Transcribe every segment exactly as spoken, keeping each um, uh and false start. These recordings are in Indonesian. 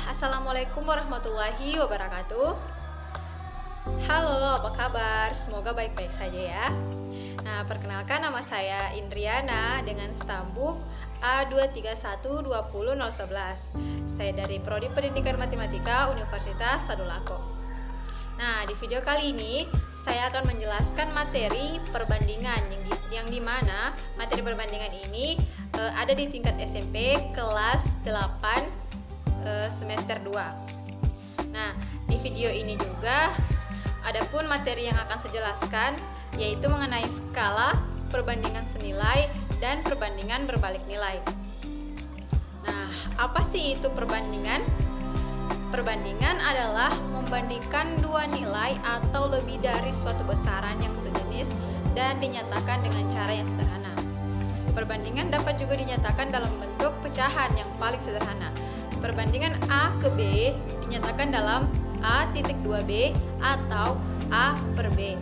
Assalamualaikum warahmatullahi wabarakatuh. Halo, apa kabar? Semoga baik-baik saja ya. Nah, perkenalkan nama saya Indriana dengan stambuk A dua tiga satu dua nol nol sebelas. Saya dari Prodi Pendidikan Matematika Universitas Tadulako. Nah, di video kali ini saya akan menjelaskan materi perbandingan yang di, yang dimana materi perbandingan ini e, ada di tingkat S M P kelas delapan e, semester dua. Nah, di video ini juga adapun materi yang akan saya jelaskan yaitu mengenai skala, perbandingan senilai, dan perbandingan berbalik nilai. Nah, apa sih itu perbandingan? Perbandingan adalah membandingkan dua nilai atau lebih dari suatu besaran yang sejenis dan dinyatakan dengan cara yang sederhana. Perbandingan dapat juga dinyatakan dalam bentuk pecahan yang paling sederhana. Perbandingan A ke B dinyatakan dalam A titik dua B atau A per B.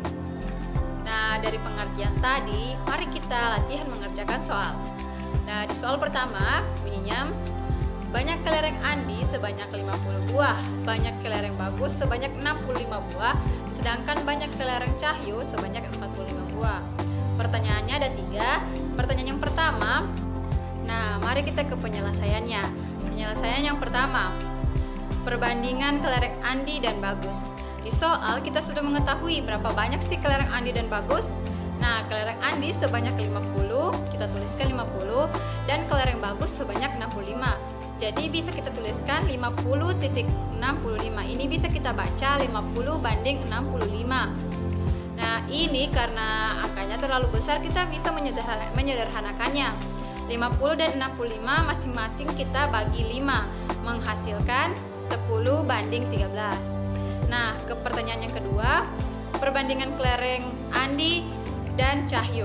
Nah, dari pengertian tadi, mari kita latihan mengerjakan soal. Nah, di soal pertama bunyinya, banyak kelereng Andi sebanyak lima puluh buah, banyak kelereng Bagus sebanyak enam puluh lima buah, sedangkan banyak kelereng Cahyo sebanyak empat puluh lima buah. Pertanyaannya ada tiga. Pertanyaan yang pertama, nah mari kita ke penyelesaiannya. Penyelesaian yang pertama, perbandingan kelereng Andi dan Bagus. Di soal kita sudah mengetahui berapa banyak sih kelereng Andi dan Bagus. Nah, kelereng Andi sebanyak lima puluh, kita tuliskan lima puluh, dan kelereng Bagus sebanyak enam puluh lima. Jadi bisa kita tuliskan lima puluh titik enam puluh lima. Ini bisa kita baca lima puluh banding enam puluh lima. Nah, ini karena angkanya terlalu besar kita bisa menyederhanakannya. lima puluh dan enam puluh lima masing-masing kita bagi lima, menghasilkan sepuluh banding tiga belas. Nah, ke pertanyaan yang kedua, perbandingan kelereng Andi dan Cahyo.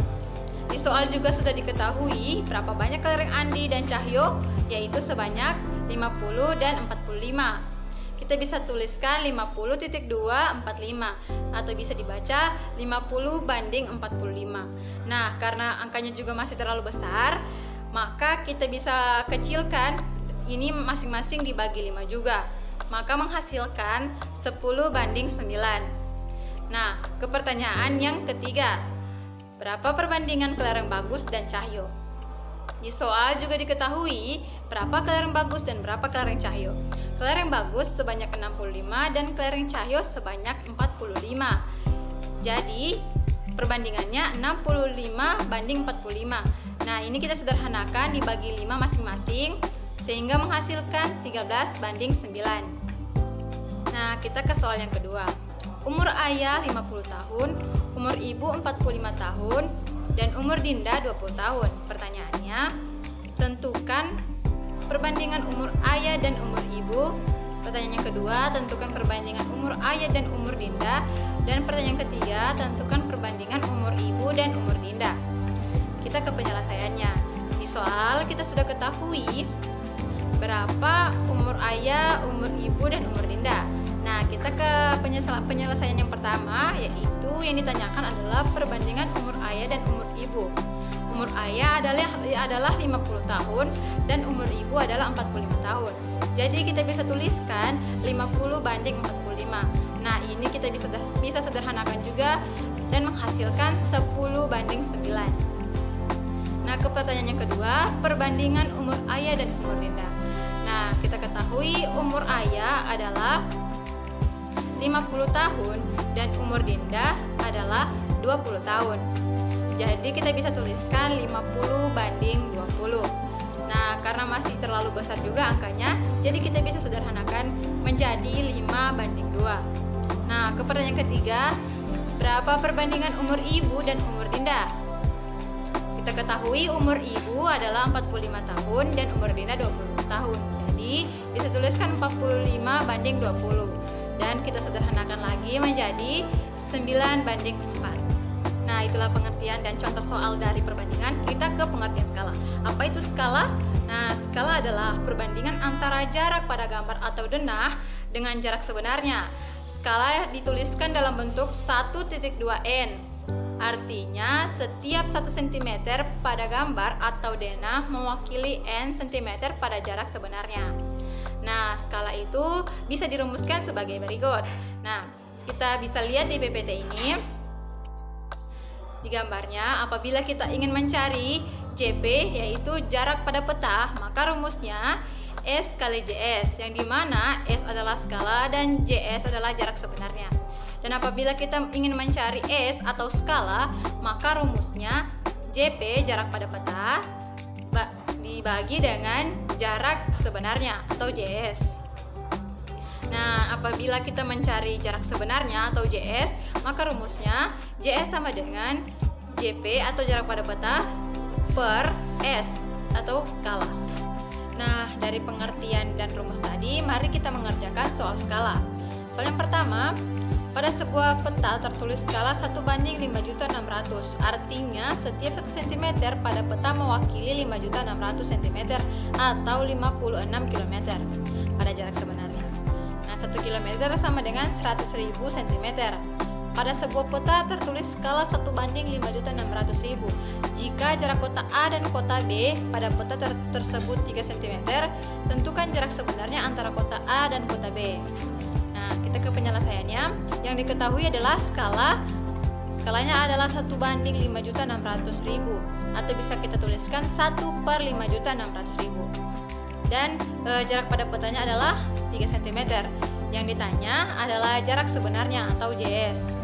Di soal juga sudah diketahui berapa banyak kelereng Andi dan Cahyo, yaitu sebanyak lima puluh dan empat puluh lima. Kita bisa tuliskan lima puluh titik dua empat lima atau bisa dibaca lima puluh banding empat puluh lima. Nah, karena angkanya juga masih terlalu besar, maka kita bisa kecilkan ini masing-masing dibagi lima juga. Maka menghasilkan sepuluh banding sembilan. Nah, ke pertanyaan yang ketiga, berapa perbandingan kelereng Bagus dan Cahyo? Di soal juga diketahui berapa kelereng Bagus dan berapa kelereng Cahyo. Kelereng Bagus sebanyak enam puluh lima dan kelereng Cahyo sebanyak empat puluh lima. Jadi, perbandingannya enam puluh lima banding empat puluh lima. Nah, ini kita sederhanakan dibagi lima masing-masing sehingga menghasilkan tiga belas banding sembilan. Nah, kita ke soal yang kedua. Umur ayah lima puluh tahun, umur ibu empat puluh lima tahun, dan umur Dinda dua puluh tahun. Pertanyaannya, tentukan perbandingan umur ayah dan umur ibu. Pertanyaan yang kedua, tentukan perbandingan umur ayah dan umur Dinda. Dan pertanyaan ketiga, tentukan perbandingan umur ibu dan umur Dinda. Kita ke penyelesaiannya. Di soal kita sudah ketahui berapa umur ayah, umur ibu, dan umur Dinda. Nah, kita ke penyelesaian yang pertama, yaitu yang ditanyakan adalah perbandingan umur ayah dan umur ibu. Umur ayah adalah adalah lima puluh tahun dan umur ibu adalah empat puluh lima tahun. Jadi kita bisa tuliskan lima puluh banding empat puluh lima. Nah, ini kita bisa bisa sederhanakan juga dan menghasilkan sepuluh banding sembilan. Nah, ke pertanyaan yang kedua, perbandingan umur ayah dan umur Dinda. Nah, kita ketahui umur ayah adalah lima puluh tahun dan umur Dinda adalah dua puluh tahun. Jadi kita bisa tuliskan lima puluh banding dua puluh. Nah, karena masih terlalu besar juga angkanya, jadi kita bisa sederhanakan menjadi lima banding dua. Nah, ke pertanyaan ketiga, berapa perbandingan umur ibu dan umur Dinda? Kita ketahui umur ibu adalah empat puluh lima tahun dan umur Dinda dua puluh tahun. Jadi bisa tuliskan empat puluh lima banding dua puluh. Dan kita sederhanakan lagi menjadi sembilan banding empat. Nah, itulah pengertian dan contoh soal dari perbandingan. Kita ke pengertian skala. Apa itu skala? Nah, skala adalah perbandingan antara jarak pada gambar atau denah dengan jarak sebenarnya. Skala dituliskan dalam bentuk satu titik dua N. Artinya, setiap satu sentimeter pada gambar atau denah mewakili N sentimeter pada jarak sebenarnya. Nah, skala itu bisa dirumuskan sebagai berikut. Nah, kita bisa lihat di P P T ini. Di gambarnya, apabila kita ingin mencari J P, yaitu jarak pada peta, maka rumusnya S kali J S, yang dimana S adalah skala dan J S adalah jarak sebenarnya. Dan apabila kita ingin mencari S atau skala, maka rumusnya J P, jarak pada peta, dibagi dengan jarak sebenarnya atau J S. Nah, apabila kita mencari jarak sebenarnya atau J S, maka rumusnya J S sama dengan J P atau jarak pada peta per S atau skala. Nah, dari pengertian dan rumus tadi, mari kita mengerjakan soal skala. Soal yang pertama, pada sebuah peta tertulis skala satu banding lima juta enam ratus. Artinya, setiap satu sentimeter pada peta mewakili lima juta enam ratus sentimeter atau lima puluh enam kilometer pada jarak sebenarnya. Nah, satu kilometer sama dengan seratus ribu sentimeter. Pada sebuah peta tertulis skala satu banding lima juta enam ratus ribu. Jika jarak kota A dan kota B pada peta ter tersebut tiga sentimeter, tentukan jarak sebenarnya antara kota A dan kota B. Nah, kita ke penyelesaiannya. Yang diketahui adalah skala skalanya adalah satu banding lima juta enam ratus ribu, atau bisa kita tuliskan satu per lima juta enam ratus ribu. Dan e, jarak pada petanya adalah tiga sentimeter. Yang ditanya adalah jarak sebenarnya atau J S.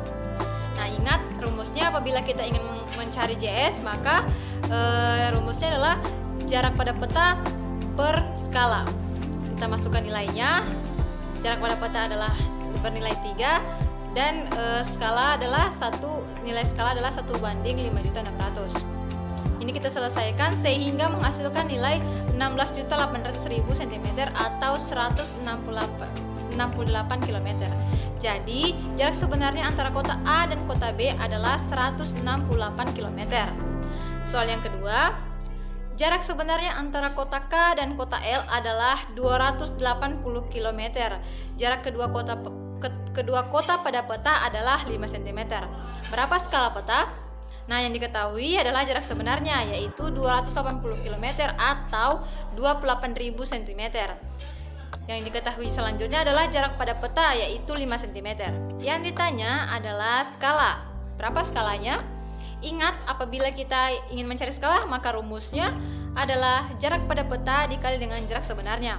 Nah, ingat rumusnya apabila kita ingin mencari J S, maka e, rumusnya adalah jarak pada peta per skala. Kita masukkan nilainya. Jarak pada peta adalah bernilai tiga dan e, skala adalah satu, nilai skala adalah satu banding lima juta enam ratus. Ini kita selesaikan sehingga menghasilkan nilai enam belas juta delapan ratus ribu sentimeter atau seratus enam puluh delapan kilometer. Jadi, jarak sebenarnya antara kota A dan kota B adalah seratus enam puluh delapan kilometer. Soal yang kedua, jarak sebenarnya antara kota K dan kota L adalah dua ratus delapan puluh kilometer. Jarak kedua kota ke, kedua kota pada peta adalah lima sentimeter. Berapa skala peta? Nah, yang diketahui adalah jarak sebenarnya, yaitu dua ratus delapan puluh kilometer atau dua puluh delapan ribu sentimeter. Yang diketahui selanjutnya adalah jarak pada peta, yaitu lima sentimeter. Yang ditanya adalah skala. Berapa skalanya? Ingat, apabila kita ingin mencari skala, maka rumusnya adalah jarak pada peta dikali dengan jarak sebenarnya.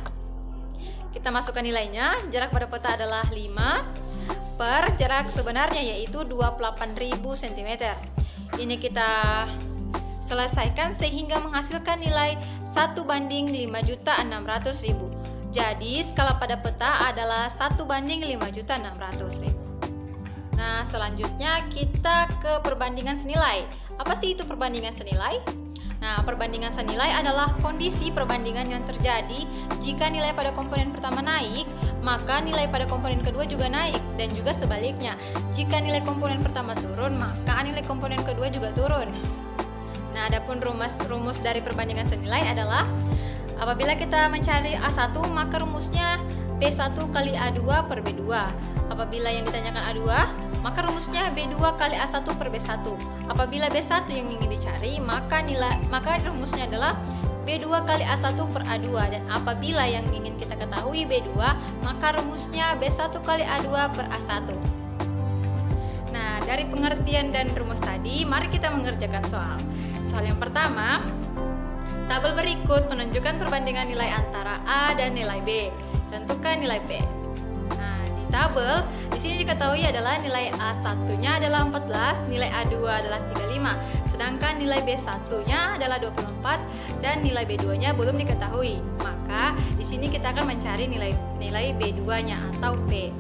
Kita masukkan nilainya. Jarak pada peta adalah lima per jarak sebenarnya, yaitu dua puluh delapan ribu sentimeter. Ini kita selesaikan sehingga menghasilkan nilai satu banding lima juta enam ratus ribu. Jadi skala pada peta adalah satu banding lima juta enam ratus ribu. Nah, selanjutnya kita ke perbandingan senilai. Apa sih itu perbandingan senilai? Nah, perbandingan senilai adalah kondisi perbandingan yang terjadi jika nilai pada komponen pertama naik, maka nilai pada komponen kedua juga naik, dan juga sebaliknya. Jika nilai komponen pertama turun, maka nilai komponen kedua juga turun. Nah, adapun rumus rumus dari perbandingan senilai adalah apabila kita mencari A satu, maka rumusnya B satu kali A dua per B dua. Apabila yang ditanyakan A dua, maka rumusnya B dua kali A satu per B satu. Apabila B satu yang ingin dicari, maka nilai maka rumusnya adalah B dua kali A satu per A dua. Dan apabila yang ingin kita ketahui B dua, maka rumusnya B satu kali A dua per A satu. Nah, dari pengertian dan rumus tadi, mari kita mengerjakan soal. Soal yang pertama, tabel berikut menunjukkan perbandingan nilai antara A dan nilai B. Tentukan nilai B. Nah, di tabel di sini diketahui adalah nilai A satu-nya adalah empat belas, nilai A dua adalah tiga puluh lima, sedangkan nilai B satu-nya adalah dua puluh empat dan nilai B dua-nya belum diketahui. Maka di sini kita akan mencari nilai nilai B dua-nya atau P.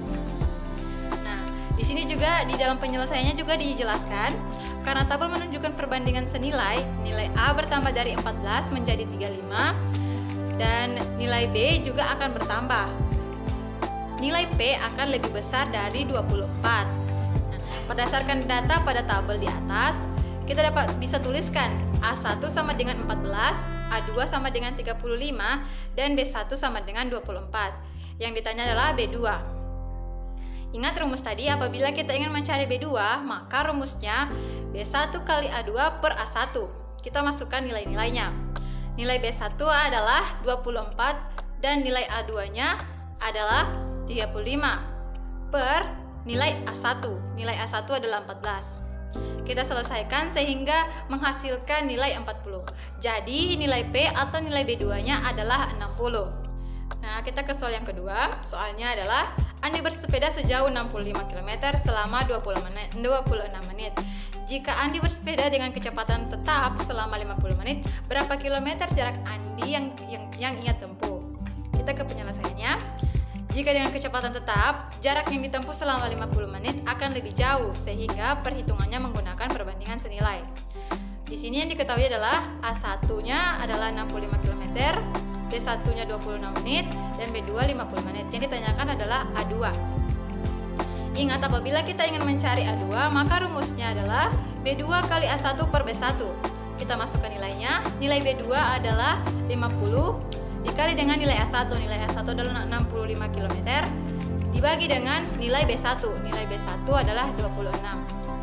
Nah, di sini juga di dalam penyelesaiannya juga dijelaskan karena tabel menunjukkan perbandingan senilai, nilai A bertambah dari empat belas menjadi tiga puluh lima dan nilai B juga akan bertambah. Nilai P akan lebih besar dari dua puluh empat. Nah, berdasarkan data pada tabel di atas, kita dapat bisa tuliskan A satu sama dengan empat belas, A dua sama dengan tiga puluh lima, dan B satu sama dengan dua puluh empat. Yang ditanya adalah B dua. Ingat rumus tadi, apabila kita ingin mencari B dua, maka rumusnya B satu kali A dua per A satu. Kita masukkan nilai-nilainya. Nilai B satu adalah dua puluh empat dan nilai A dua nya adalah tiga puluh lima per nilai A satu. Nilai A satu adalah empat belas. Kita selesaikan sehingga menghasilkan nilai empat puluh. Jadi nilai P atau nilai B dua nya adalah enam puluh. Nah, kita ke soal yang kedua. Soalnya adalah Andi bersepeda sejauh enam puluh lima kilometer selama dua puluh enam menit. Jika Andi bersepeda dengan kecepatan tetap selama lima puluh menit, berapa kilometer jarak Andi yang yang, yang ia tempuh? Kita ke penyelesaiannya. Jika dengan kecepatan tetap, jarak yang ditempuh selama lima puluh menit akan lebih jauh, sehingga perhitungannya menggunakan perbandingan senilai. Di sini yang diketahui adalah A satu nya adalah enam puluh lima kilometer, B satu nya dua puluh enam menit, dan B dua lima puluh menit. Yang ditanyakan adalah A dua. Ingat, apabila kita ingin mencari A dua, maka rumusnya adalah B dua kali A satu per B satu. Kita masukkan nilainya. Nilai B dua adalah lima puluh dikali dengan nilai A satu. Nilai A satu adalah enam puluh lima kilometer dibagi dengan nilai B satu. Nilai B satu adalah dua puluh enam.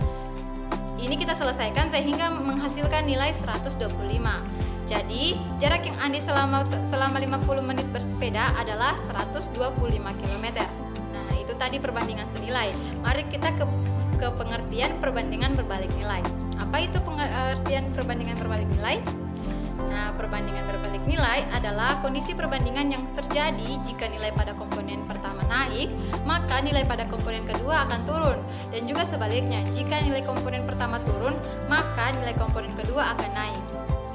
Ini kita selesaikan sehingga menghasilkan nilai seratus dua puluh lima. Jadi, jarak yang Andi selama selama lima puluh menit bersepeda adalah seratus dua puluh lima kilometer. Nah, itu tadi perbandingan senilai. Mari kita ke ke pengertian perbandingan berbalik nilai. Apa itu pengertian perbandingan berbalik nilai? Nah, perbandingan berbalik nilai adalah kondisi perbandingan yang terjadi jika nilai pada komponen pertama naik, maka nilai pada komponen kedua akan turun. Dan juga sebaliknya, jika nilai komponen pertama turun, maka nilai komponen kedua akan naik.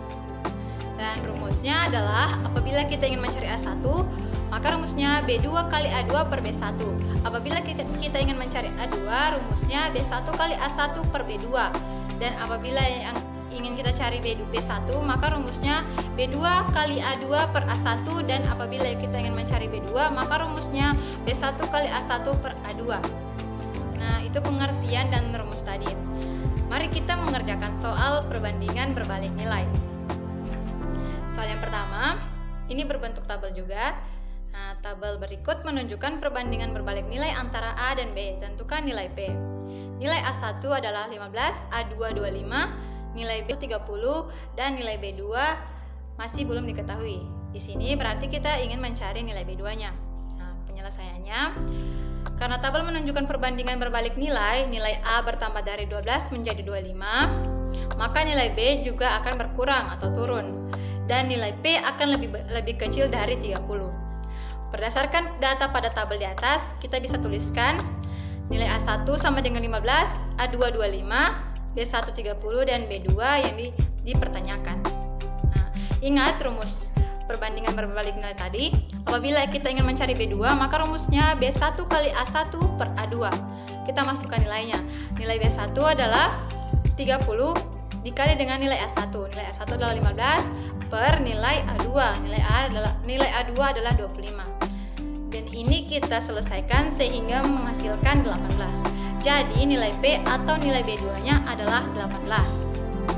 Dan rumusnya adalah apabila kita ingin mencari A satu, maka rumusnya B dua kali A dua per B satu. Apabila kita ingin mencari A dua, rumusnya B satu kali A satu per B dua. Dan apabila yang ingin kita cari B satu, maka rumusnya B dua kali A dua per A satu, dan apabila kita ingin mencari B dua, maka rumusnya B satu kali A satu per A dua. Nah, itu pengertian dan rumus tadi. Mari kita mengerjakan soal perbandingan berbalik nilai. Soal yang pertama, ini berbentuk tabel juga. Nah, tabel berikut menunjukkan perbandingan berbalik nilai antara A dan B. Tentukan nilai P. Nilai A satu adalah lima belas, A dua dua puluh lima, nilai B tiga puluh, dan nilai B dua masih belum diketahui. Di sini berarti kita ingin mencari nilai B dua nya. Nah, penyelesaiannya, karena tabel menunjukkan perbandingan berbalik nilai, nilai A bertambah dari dua belas menjadi dua puluh lima, maka nilai B juga akan berkurang atau turun, dan nilai P akan lebih lebih kecil dari tiga puluh. Berdasarkan data pada tabel di atas, kita bisa tuliskan nilai A satu sama dengan lima belas, A dua dua puluh lima, B satu tiga puluh, dan B dua yang di, dipertanyakan. Nah, ingat rumus perbandingan berbalik nilai tadi. Apabila kita ingin mencari B dua, maka rumusnya B satu kali A satu per A dua. Kita masukkan nilainya. Nilai B satu adalah tiga puluh dikali dengan nilai A satu. Nilai A satu adalah lima belas per nilai A dua. Nilai A adalah nilai A dua adalah dua puluh lima. Dan ini kita selesaikan sehingga menghasilkan delapan belas. Jadi nilai P atau nilai B dua nya adalah delapan belas.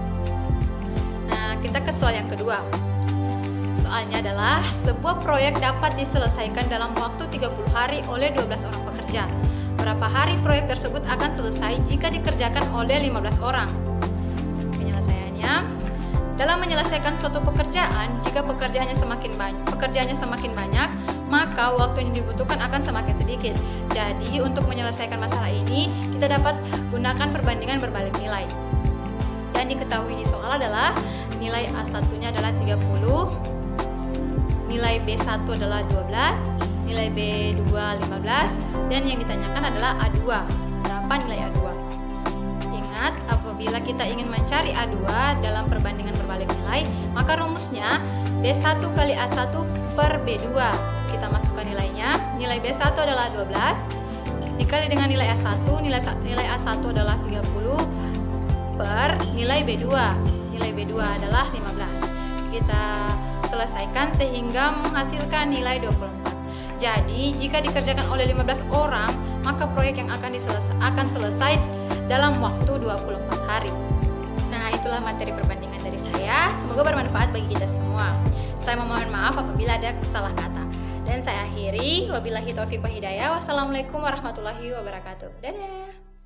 Nah, kita ke soal yang kedua. Soalnya adalah sebuah proyek dapat diselesaikan dalam waktu tiga puluh hari oleh dua belas orang pekerja. Berapa hari proyek tersebut akan selesai jika dikerjakan oleh lima belas orang? Penyelesaiannya, dalam menyelesaikan suatu pekerjaan, jika pekerjaannya semakin banyak, pekerjaannya semakin banyak, maka waktu yang dibutuhkan akan semakin sedikit. Jadi, untuk menyelesaikan masalah ini, kita dapat gunakan perbandingan berbalik nilai. Dan diketahui di soal adalah nilai A satu nya adalah tiga puluh, nilai B satu adalah dua belas, nilai B dua lima belas, dan yang ditanyakan adalah A dua. Berapa nilai A dua? Ingat, apabila kita ingin mencari A dua dalam perbandingan berbalik nilai, maka rumusnya B satu kali A satu per B dua. Kita masukkan nilainya. Nilai B satu adalah dua belas dikali dengan nilai A satu. Nilai nilai A satu adalah tiga puluh per nilai B dua. Nilai B dua adalah lima belas. Kita selesaikan sehingga menghasilkan nilai dua puluh empat. Jadi, jika dikerjakan oleh lima belas orang, maka proyek yang akan diselesa- akan selesai dalam waktu dua puluh empat hari. Nah, itulah materi perbandingan dari saya. Semoga bermanfaat bagi kita semua. Saya memohon maaf apabila ada salah kata. Dan saya akhiri, wabillahi taufiq wa hidayah. Wassalamualaikum warahmatullahi wabarakatuh. Dadah.